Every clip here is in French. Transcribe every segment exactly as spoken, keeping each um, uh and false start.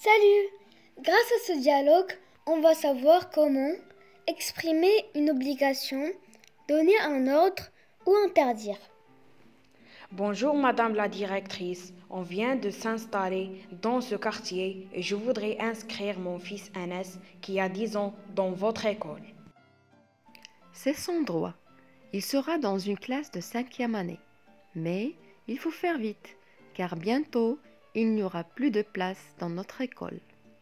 Salut! Grâce à ce dialogue, on va savoir comment exprimer une obligation, donner un ordre ou interdire. Bonjour Madame la directrice, on vient de s'installer dans ce quartier et je voudrais inscrire mon fils Anas qui a dix ans dans votre école. C'est son droit. Il sera dans une classe de cinquième année. Mais il faut faire vite, car bientôt, il n'y aura plus de place dans notre école.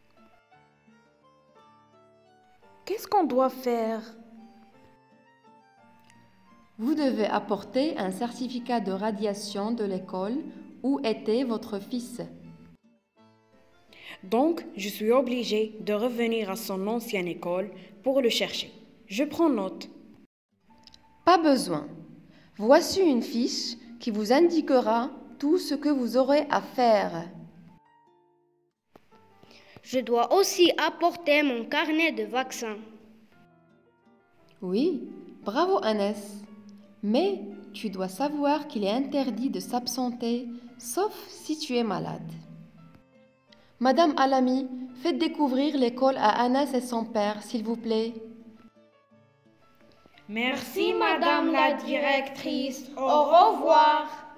Qu'est-ce qu'on doit faire? Vous devez apporter un certificat de radiation de l'école où était votre fils. Donc, je suis obligée de revenir à son ancienne école pour le chercher. Je prends note. Pas besoin. Voici une fiche qui vous indiquera tout ce que vous aurez à faire. Je dois aussi apporter mon carnet de vaccin. Oui, bravo Anas. Mais tu dois savoir qu'il est interdit de s'absenter, sauf si tu es malade. Madame Alami, faites découvrir l'école à Anas et son père, s'il vous plaît. Merci Madame la directrice. Au revoir.